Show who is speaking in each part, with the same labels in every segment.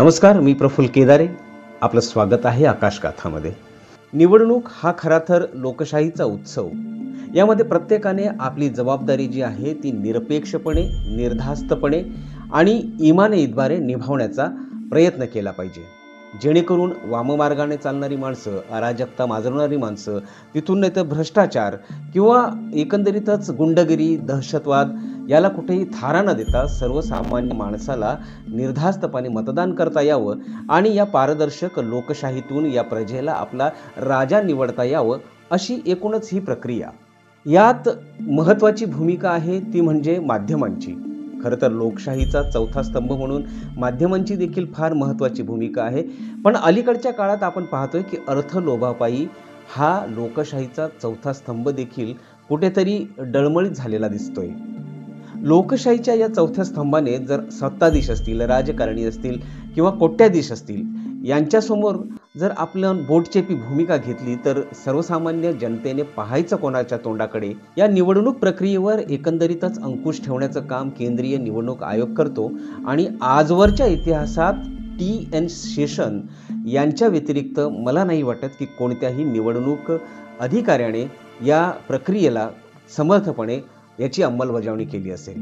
Speaker 1: नमस्कार, मी प्रफुल्ल केदारे. आपलं स्वागत आहे आकाशगाथामध्ये. निवडणूक हा खरा तर लोकशाहीचा उत्सव. यामध्ये प्रत्येकाने आपली जबाबदारी जी आहे ती निरपेक्षपणे, निर्धास्तपणे आणि इमानईद्वारे निभावण्याचा प्रयत्न केला पाहिजे. जेणेकरून वाममार्गाने चालणारी माणसं, अराजकता माजवणारी माणसं, तिथून नाही तर भ्रष्टाचार किंवा एकंदरीतच गुंडगिरी, दहशतवाद याला कुठेही थारा न देता सर्वसामान्य माणसाला निर्धास्तपणे मतदान करता यावं आणि या पारदर्शक लोकशाहीतून या प्रजेला आपला राजा निवडता यावं, अशी एकूणच ही प्रक्रिया. यात महत्त्वाची भूमिका आहे ती म्हणजे माध्यमांची. खरं तर लोकशाहीचा चौथा स्तंभ म्हणून माध्यमांची देखील फार महत्त्वाची भूमिका आहे. पण अलीकडच्या काळात आपण पाहतोय की अर्थलोभापायी हा लोकशाहीचा चौथा स्तंभ देखील कुठेतरी डळमळीत झालेला दिसतोय. लोकशाहीच्या या चौथ्या स्तंभाने जर सत्ताधीश असतील, राजकारणी असतील किंवा कोट्याधीश असतील यांच्यासमोर जर आपलं बोटचेपी भूमिका घेतली तर सर्वसामान्य जनतेने पाहायचं कोणाच्या तोंडाकडे. या निवडणूक प्रक्रियेवर एकंदरीतच अंकुश ठेवण्याचं काम केंद्रीय निवडणूक आयोग करतो आणि आजवरच्या इतिहासात TN शेषन यांच्या व्यतिरिक्त मला नाही वाटत की कोणत्याही निवडणूक अधिकाऱ्याने या प्रक्रियेला समर्थपणे याची अंमलबजावणी केली असेल.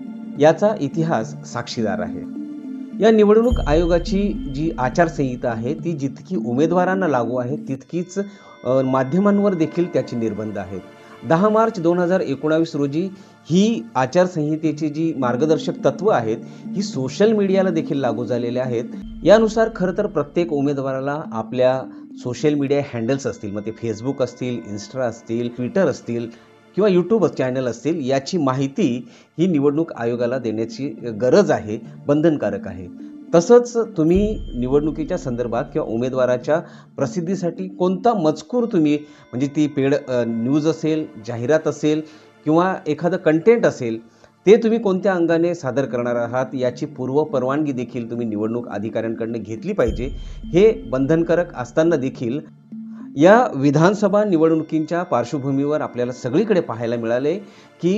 Speaker 1: याचा इतिहास साक्षीदार आहे. या निवडणूक आयोगाची जी आचारसंहिता आहे ती जितकी उमेदवारांना लागू आहे तितकीच माध्यमांवर देखील त्याची निर्बंध आहेत. 10 मार्च 2019 रोजी ही आचारसंहितेची जी मार्गदर्शक तत्व आहेत ही सोशल मीडियाला देखील लागू झालेले आहेत. यानुसार खरं तर प्रत्येक उमेदवाराला आपल्या सोशल मीडिया हँडल्स असतील, मग ते फेसबुक असतील, इन्स्टा असतील, ट्विटर असतील किंवा यूट्यूब चॅनल असतील, याची माहिती ही निवडणूक आयोगाला देण्याची गरज आहे, बंधनकारक आहे. तसंच तुम्ही निवडणुकीच्या संदर्भात किंवा उमेदवाराच्या प्रसिद्धीसाठी कोणता मजकूर तुम्ही म्हणजे ती पेड न्यूज असेल, जाहिरात असेल किंवा एखादं कंटेंट असेल ते तुम्ही कोणत्या अंगाने सादर करणार आहात याची पूर्व परवानगी देखील तुम्ही निवडणूक अधिकाऱ्यांकडून घेतली पाहिजे. हे बंधनकारक असताना देखील या विधानसभा निवडणुकींच्या पार्श्वभूमीवर आपल्याला सगळीकडे पाहायला मिळाले की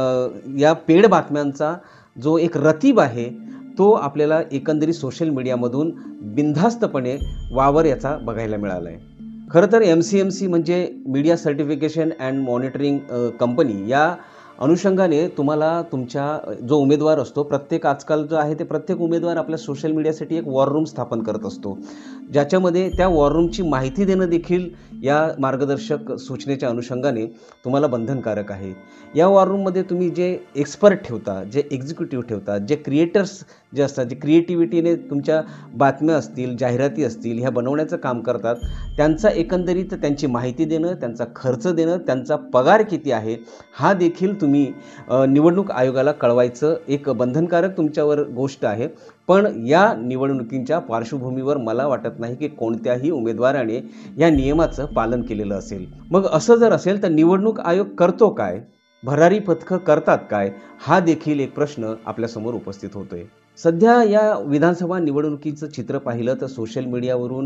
Speaker 1: या पेड बातम्यांचा जो एक रतीब आहे तो आपल्याला एकंदरीत सोशल मीडियामधून बिनधास्तपणे वावर याचा बघायला मिळाला आहे. खरं तर MCMC म्हणजे media certification and monitoring company या अनुषंगाने तुम्हाला तुमच्या जो उमेदवार असतो प्रत्येक आजकाल जो आहे ते प्रत्येक उमेदवार आपल्या सोशल मीडियासाठी एक वॉर रूम स्थापन करत असतो, ज्याच्यामध्ये त्या वॉर रूमची माहिती देणं देखील या मार्गदर्शक सूचनेच्या अनुषंगाने तुम्हाला बंधनकारक आहे. या वॉर रूममध्ये तुम्ही जे एक्सपर्ट ठेवता, जे एक्झिक्युटिव्ह ठेवता, जे क्रिएटर्स जे असतात, जे क्रिएटिव्हिटीने तुमच्या बातम्या असतील, जाहिराती असतील ह्या बनवण्याचं काम करतात, त्यांचा एकंदरीत त्यांची माहिती देणं, त्यांचा खर्च देणं, त्यांचा पगार किती आहे हा देखील तुम्ही निवडणूक आयोगाला कळवायचं एक बंधनकारक तुमच्यावर गोष्ट आहे. पण या निवडणुकींच्या पार्श्वभूमीवर मला वाटत नाही की कोणत्याही उमेदवाराने या नियमाचं पालन केलेलं असेल. मग असं जर असेल तर निवडणूक आयोग करतो काय, भरारी पथकं करतात काय, हा देखील एक प्रश्न आपल्यासमोर उपस्थित होतोय. सध्या या विधानसभा निवडणुकीचं चित्र पाहिलं तर सोशल मीडियावरून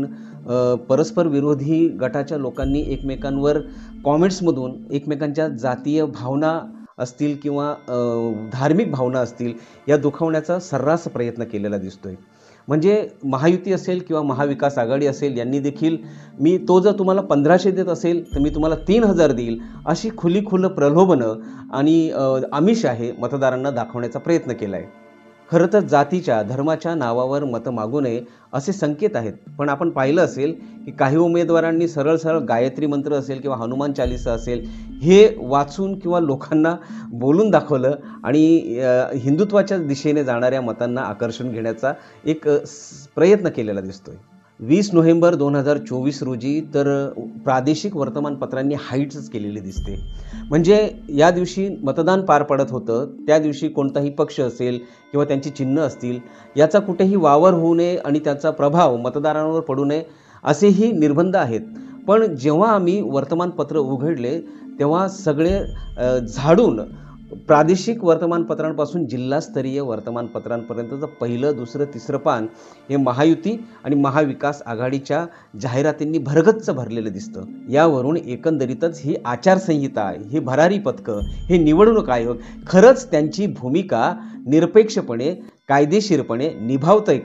Speaker 1: परस्पर विरोधी गटाच्या लोकांनी एकमेकांवर कॉमेंट्समधून एकमेकांच्या जातीय भावना असतील किंवा धार्मिक भावना असतील या दुखावण्याचा सर्रास प्रयत्न केलेला दिसतोय. म्हणजे महायुती असेल किंवा महाविकास आघाडी असेल यांनी देखील तो जर तुम्हाला 1500 देत असेल तर मी तुम्हाला 3000 देईल अशी खुलं प्रलोभनं आणि आमिष आहे मतदारांना दाखवण्याचा प्रयत्न केला आहे. खरं तर जातीच्या धर्माच्या नावावर मतं मागू नये असे संकेत आहेत. पण आपण पाहिलं असेल की काही उमेदवारांनी सरळ गायत्री मंत्र असेल किंवा हनुमान चालीसा असेल हे वाचून किंवा लोकांना बोलून दाखवलं आणि हिंदुत्वाच्या दिशेने जाणाऱ्या मतांना आकर्षण घेण्याचा एक प्रयत्न केलेला दिसतोय. 20 नोव्हेंबर 2024 रोजी तर प्रादेशिक वर्तमानपत्रांनी हाईट्सच केलेली दिसते. म्हणजे या दिवशी मतदान पार पडत होतं, त्या दिवशी कोणताही पक्ष असेल किंवा त्यांची चिन्ह असतील याचा कुठेही वावर होऊ नये आणि त्याचा प्रभाव मतदारांवर पडू नये असेही निर्बंध आहेत. पण जेव्हा आम्ही वर्तमानपत्र उघडले तेव्हा सगळे झाडून प्रादेशिक वर्तमानपत्रांपासून जिल्हास्तरीय वर्तमानपत्रांपर्यंतचं पहिलं, दुसरं, तिसरं पान हे महायुती आणि महाविकास आघाडीच्या जाहिरातींनी भरगच्च भरलेलं दिसतं. यावरून एकंदरीतच ही आचारसंहिता, ही भरारी पथकं, हे निवडणूक आयोग खरंच त्यांची भूमिका निरपेक्षपणे, कायदेशीरपणे निभावतंय का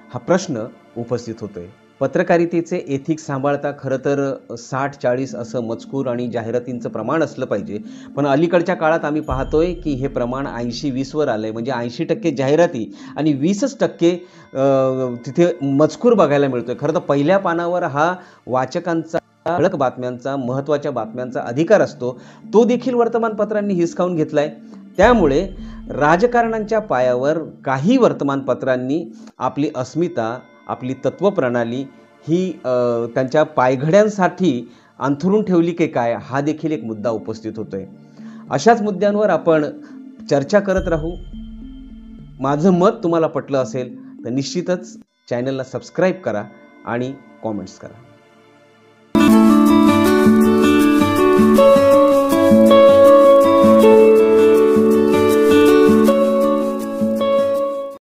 Speaker 1: हा प्रश्न उपस्थित होतोय. पत्रकारितेचे एथिक्स सांभाळता खरं तर 60-40 असं मजकूर आणि जाहिरातींचं प्रमाण असलं पाहिजे, पण अलीकडच्या काळात आम्ही पाहतोय की हे प्रमाण 80-20 वर आलंय. म्हणजे 80% जाहिराती आणि 20% तिथे मजकूर बघायला मिळतोय. खरं तर पहिल्या पानावर हा वाचकांचा ठळक बातम्यांचा, महत्त्वाच्या बातम्यांचा अधिकार असतो, तो देखील वर्तमानपत्रांनी हिसकावून घेतलाय. त्यामुळे राजकारणांच्या पायावर काही वर्तमानपत्रांनी आपली अस्मिता, आपली तत्वप्रणाली ही त्यांच्या पायघड्यांसाठी अंथरून ठेवली की काय, हा देखील एक मुद्दा उपस्थित होतोय. अशाच मुद्द्यांवर आपण चर्चा करत राहू. माझं मत तुम्हाला पटलं असेल तर निश्चितच चॅनलला सबस्क्राईब करा आणि कॉमेंट्स करा.